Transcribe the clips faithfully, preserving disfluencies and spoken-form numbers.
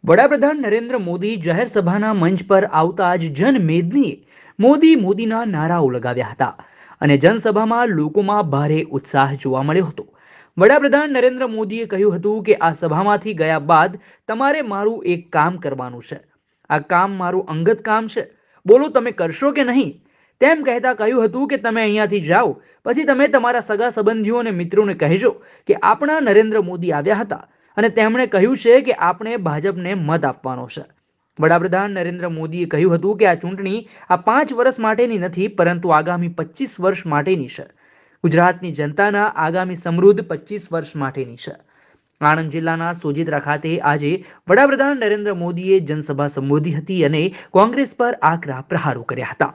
વડાપ્રધાન નરેન્દ્ર મોદી જાહેર સભાના મંચ પર આવતા જ જનમેદનીએ મોદી મોદીના નારાઓ લગાવ્યા હતા અને જનસભામાં લોકોમાં ભારે ઉત્સાહ જોવા મળ્યો હતો। વડાપ્રધાન નરેન્દ્ર મોદીએ કહ્યું હતું કે આ સભામાંથી ગયા બાદ તમારે મારું એક કામ કરવાનું છે। આ કામ મારું અંગત કામ છે, બોલો તમે કરશો કે નહીં? તેમ કહેતા કહ્યું હતું કે તમે અહીંયાથી જાઓ પછી તમે તમારા સગા સંબંધીઓ અને મિત્રોને કહેજો કે આપણા નરેન્દ્ર મોદી આવ્યા હતા અને તેમણે કહ્યું છે કે આપણે ભાજપને મત આપવાનો છે। વડાપ્રધાન નરેન્દ્ર મોદીએ કહ્યું હતું કે આ ચૂંટણી આ પાંચ વર્ષ માટેની નથી, પરંતુ આગામી પચીસ વર્ષ માટેની છે। ગુજરાતની જનતાના આગામી સમૃદ્ધ પચીસ વર્ષ માટેની છે। આણંદ જિલ્લાના સોજિત્રા ખાતે આજે વડાપ્રધાન નરેન્દ્ર મોદીએ જનસભા સંબોધી હતી અને કોંગ્રેસ પર આકરા પ્રહારો કર્યા હતા।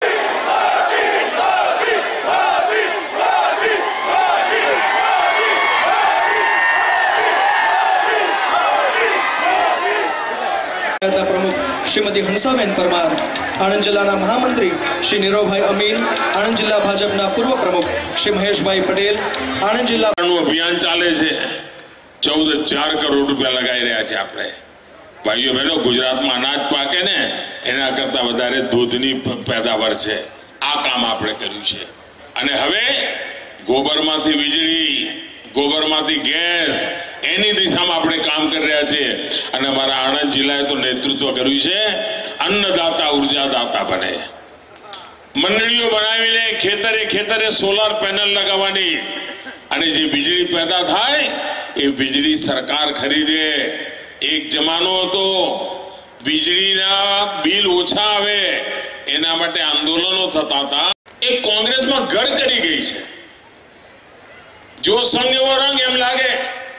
प्रमुख श्रीमती हंसाबेन परमार, आणंद जिल्लाना महामंत्री श्री नीरवभाई अमीन, आणंद जिल्ला भाजपना पूर्व प्रमुख श्री महेशभाई पटेल, आणंद जिल्ला अभियान चाले छे। चौदह चार करोड़ रुपया लगाई रहा है। आपने भाईओ बहनों, गुजरात में अनाज पाके ने एना करता वधारे दूधनी पैदावार छे। आ काम आपणे कर्युं छे अने हवे गोबरमांथी वीजળી, गोबरमांथी गैस एनी दिशामां आपणे काम કરી રહ્યા છે અને અમારા આણંદ જિલ્લાએ તો નેતૃત્વ કર્યું છે અન્નદાતા ઉર્જાદાતા બને। મંડળીઓ બનાવીને ખેતરે ખેતરે સોલાર પેનલ લગાવવાની અને જે વીજળી પેદા થાય એ વીજળી સરકાર ખરીદે। એક જમાનો હતો વીજળીના બિલ ઓછા આવે એના માટે આંદોલનો થતા હતા। એ કોંગ્રેસમાં ઘર કરી ગઈ છે। जो संग एवो रंग एम लागे,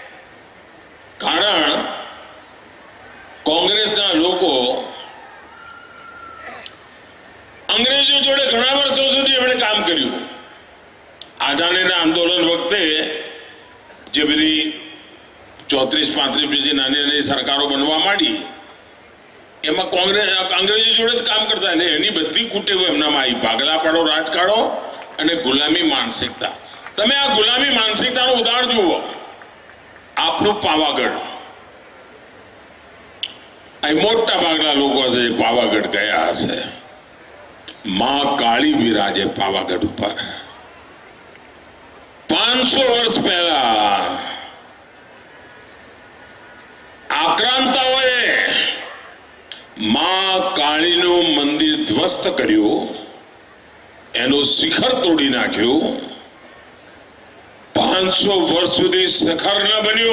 कारण कांग्रेसना लोको अंग्रेजों जोड़े घणा वर्षों सुधी एमणे काम कर्युं। आजादीना आंदोलन वखते जे बधी चौत्रीस पांत्रीस बीजी नानी नानी सरकारों बनवा मांडी एमां कांग्रेस अंग्रेजों जोड़े ज काम करता ने एनी बधी कूटेवो एमनामां आई। भागला पाड़ो राजकाळो अने गुलामी मानसिकता। તમે આ ગુલામી માનસિકતાનું ઉદાહરણ જુઓ। આપણું પાવાગઢ, આ મોટા ભાગના લોકો છે પાવાગઢ ગયા હશે। માં કાળી વિરાજે પાવાગઢ ઉપર। પાંચસો વર્ષ પહેલા આક્રાંતાઓએ માં કાળીનું મંદિર ધ્વસ્ત કર્યું, એનું શિખર તોડી નાખ્યું। पांच सौ वर्ष सुधी शिखर न बन्यू।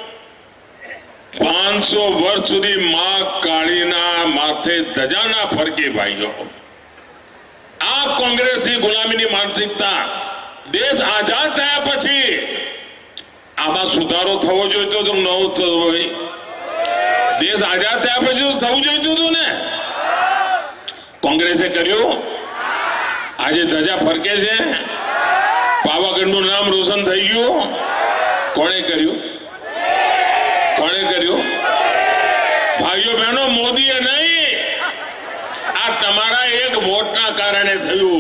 पांच सौ वर्ष सुधी मां काळीना माथे धजा ना फरके। भाईओ, आ कांग्रेस की गुलामी मानसिकता देश आजाद थया पछी आमा सुधारो थवो जोईतो तो न थवो। देश आजाद थया पछी थवुं जोईतुं हतुं ने, कांग्रेसे कर्युं। आज धजा फरके छे। पावागढ़ नाम रोशन थई गयुं। कोणे कर्युं? कोणे कर्युं? भाईओ बहनों, मोदीए नहीं, आ तमारा एक वोटना कारणे थयुं।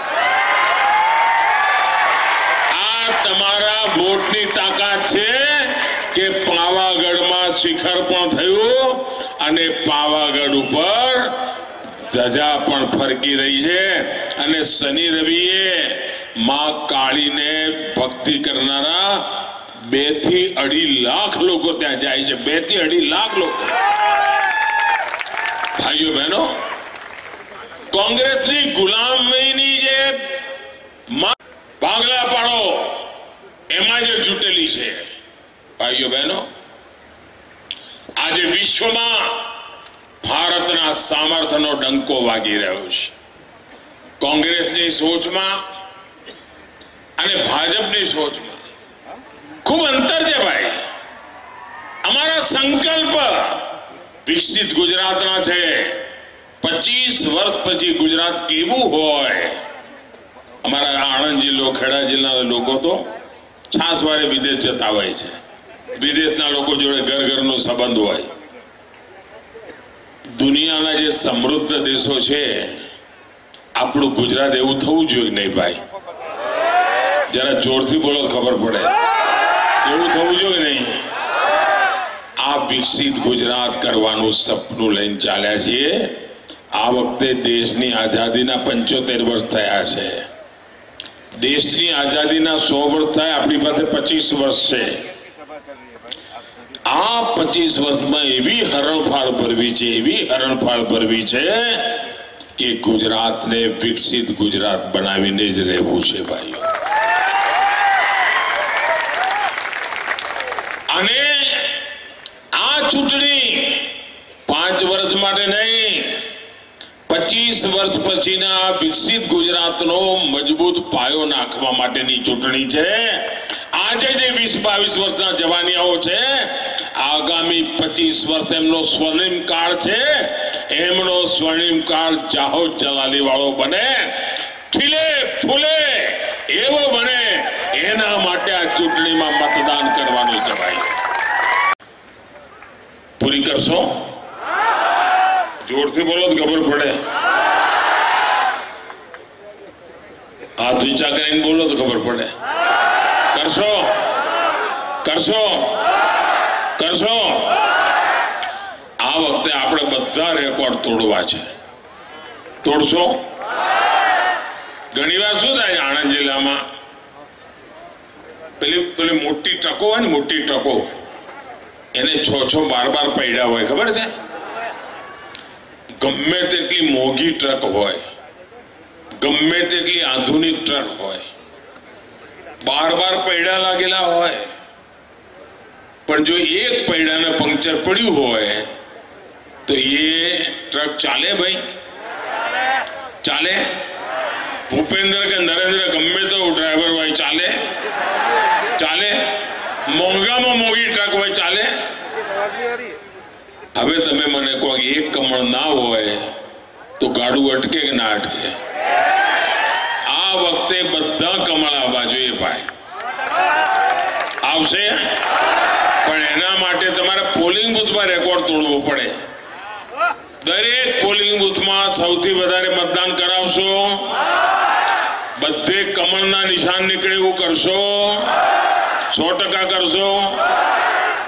आ तमारा वोटनी ताकात छे के पावागढ़मां शिखर पण थयुं अने पावागढ़ उपर धजा पण फरकी रही छे। अने शनि रविए मां काली ने भक्ति करनारा बे थी अढ़ी लाख लोग त्या जाए छे। बे थी अढ़ी लाख लोग। भाईओ बहनों, कांग्रेस की गुलामी जे भागला पाड़ो एमा जे जुटेली छे। भाईओ बहनों, आज विश्व में भारतना सामर्थ्यनो डंको वागी रह्यो छे। कांग्रेस की सोच में અને ભાજપની સોચમાં ખૂબ અંતર છે ભાઈ। અમારા સંકલ્પ વિકસિત ગુજરાતના છે। પચીસ વર્ષ પછી ગુજરાત કેવું હોય। અમારા આણંદ જિલ્લો, ખેડા જિલ્લાના લોકો તો છાસવારે વિદેશ જતા હોય છે। વિદેશના લોકો જોડે ઘર ઘરનો સંબંધ હોય। દુનિયાના જે સમૃદ્ધ દેશો છે, આપણું ગુજરાત એવું થવું જોઈએ નહીં ભાઈ? जरा जोर थी बोलो खबर पड़े। એવું થવું જોઈએ નહીં। આ વિકસિત ગુજરાત કરવાનું સપનું લઈને ચાલ્યા છીએ। આ વખતે દેશની આઝાદીના પંચોતેર વર્ષ થયા છે। દેશની આઝાદીના સો વર્ષ થાય, આપણી પાસે પચીસ વર્ષ છે। આ પચીસ વર્ષમાં એવી હરણફાળ ભરવી છે, એવી હરણફાળ ભરવી છે કે ગુજરાતને વિકસિત ગુજરાત બનાવીને જ રહેવું છે ભાઈઓ। અને આ ચૂંટણી પાંચ વર્ષ માટે નહીં, પચીસ વર્ષ પછીના વિકસિત ગુજરાતનો મજબૂત પાયો નાખવા માટેની ચૂંટણી છે। આજે જે વીસ બાવીસ વર્ષના જવાનિયાઓ છે, આગામી પચીસ વર્ષ એમનો સ્વર્ણિમ કાળ છે। એમનો સ્વર્ણિમ કાળ જાહો જલાલી વાળો બને, ખીલે ફૂલે એવો બને, એના માટે આ ચૂંટણીમાં મતદાન કરવાનું છે ભાઈ। પૂરી કરશો? જોરથી બોલો તો ખબર પડે। હાથ ઊંચા કરીને બોલો તો ખબર પડે। કરશો? કરશો? કરશો? આ વખતે આપણે બધા રેકોર્ડ તોડવા છે। તોડશો? ઘણી વાર શું થાય, આણંદ જિલ્લામાં પેલી પેલી મોટી ટ્રકો હોય ને, મોટી ટ્રકો, એને છ છ બાર બાર પૈડા હોય, ખબર છે? ગમે તેટલી મોંઘી ટ્રક હોય, ગમે તેટલી આધુનિક ટ્રક હોય, બાર બાર પૈડા લાગેલા હોય, પણ જો એક પૈડાને પંક્ચર પડ્યું હોય તો એ ટ્રક ચાલે ભાઈ? ચાલે? ભૂપેન્દ્ર કે નરેન્દ્ર ગમે તો ડ્રાઈવર હોય, ચાલે? ચાલે? મોંઘામાં મોંઘી ટ્રક હોય, ચાલે? હવે તમે મને કહો એક કમળ ના હોય તો ગાડું અટકે કે ના અટકે? આ વખતે બધા કમળ આવવા જોઈએ ભાઈ। આવશે, પણ એના માટે તમારે પોલિંગ બૂથમાં રેકોર્ડ તોડવો પડે। દરેક પોલિંગ બૂથમાં સૌથી વધારે મતદાન કરાવશો, બધે કમળના નિશાન નીકળે એવું કરશો, સો ટકા કરશો।